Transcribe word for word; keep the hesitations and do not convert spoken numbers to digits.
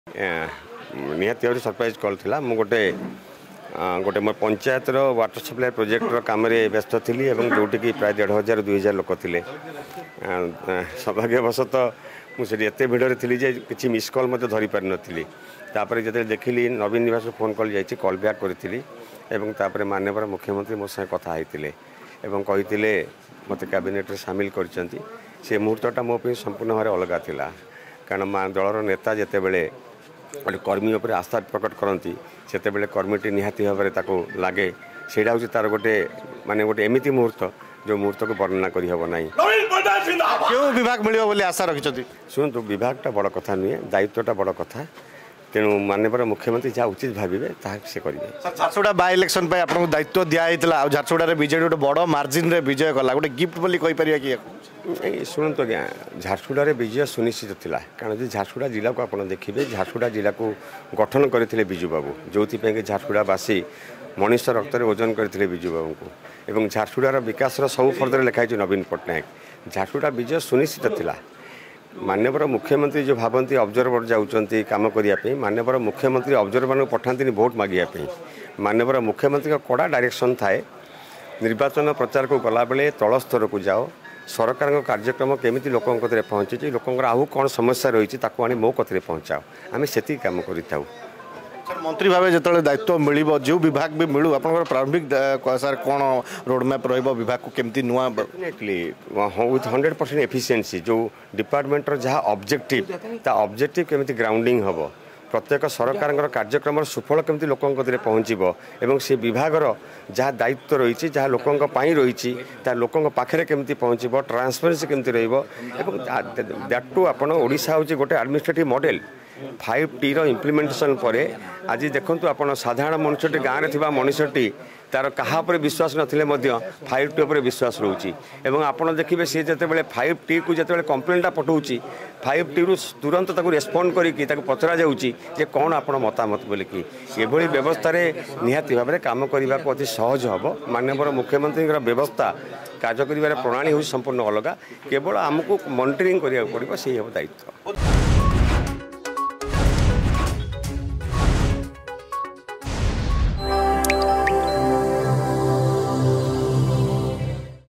निहाती भाव surprise call था मु गोटे गोटे मोर पंचायत वाटर सप्लाई प्रोजेक्टर कम व्यस्त थी जोटि प्राय डेढ़ हजार दुई हजार लोक थे सौभाग्यवशतः मुझे एत भिड़ थी कि मिस कल मत धरी पार नी जो देखिली नवीन निवास फोन कॉल जाइए कॉल बैक करी और माननीय मुख्यमंत्री मो साथ कथा होते कही मत कैबिनेट सामिल कर मुहूर्तटा मो संपूर्ण भाव अलग था कारण दलर नेता जिते बड़े गोटे कर्मी उपर आस्था प्रकट करती से कर्मीटी निहाती भाव में लगे से तार गोटे माने गोटे एमती मुहूर्त जो मुहूर्त को वर्णना करना क्यों विभाग मिले बोले आशा रखिंट शुणु विभागटा बड़ कथा नुहे दायित्वटा बड़ कथा तेणु माननीय मुख्यमंत्री जहाँ उचित भावे से करेंगे झारसुगुड़ा बाय इलेक्शन पे आपको दायित्व दिखाई झारसुगुड़ा बीजेडी गोटे बड़ मार्जिन रे विजय कला गोटे गिफ्ट बोली कहीपर कि शुणु आज्ञा झारसुगुड़ा विजय सुनिश्चित थिला कारण जो झारसुगुड़ा जिला को आप देखिए झारसुगुड़ा जिला को गठन करते बिजू बाबू जो कि झारसुगुड़ावासी मनीष रक्त ओजन करते बिजू बाबू को एवं झारसुगुड़ार विकास सब फर्दर लिखाई नवीन पट्टनायक झारसुगुड़ा विजय सुनिश्चित थिला माननीय मुख्यमंत्री जो भावती ऑब्जर्वर जाऊँच कम करने माननीय मुख्यमंत्री ऑब्जर्वर पठाती भोट मागियापी माननीय मुख्यमंत्री कड़ा डायरेक्शन थाए निर्वाचन प्रचार को गला बेले तल स्तर को जाओ सरकार कार्यक्रम केमी लोक पहुँची लोक आउ कौन समस्या रही आनी मो कथि पहुँचाओ आम से कम कर मंत्री भाव जो दायित्व मिल जो विभाग भी मिलू आप प्रारंभिक सर कौन रोडमैप विभाग को केमती नुआ definitely with hundred percent efficiency जो डिपार्टमेंटर जहाँ ऑब्जेक्टिव ता ऑब्जेक्टिव केमती ग्राउंडिंग हम प्रत्येक सरकार कार्यक्रम सुफल केमती लोक पहुँचब एवं से विभागर जहाँ दायित्व रही जहाँ लोकों रही लोक पाखे केमती पहुँचब ट्रांसपेरेंसी केमती दैट टू आपन ओडिशा होची गोटे एडमिनिस्ट्रेटिव मॉडल फाइव टी रो इम्प्लीमेंटेशन पर आज देखूँ आप साधारण मनुष्यटी गाँव में मनुष्यटी तार कहा विश्वास नथिले फाइव टी विश्वास रोची एवं आपड़ देखिए सी जो फाइव टी को जो कंप्लेनटा पठाऊँच फाइव टी रु तुरंत रेस्पॉन्ड करके पचरा जाऊँगी जे कौन आप मतामत बोलिकी ये व्यवस्था निहाती भाव में कम करने को अति सहज हम माननीय मुख्यमंत्री व्यवस्था कार्य कर प्रणाली हूँ संपूर्ण अलग केवल आमको मॉनिटरिंग करा पड़ो से दायित्व।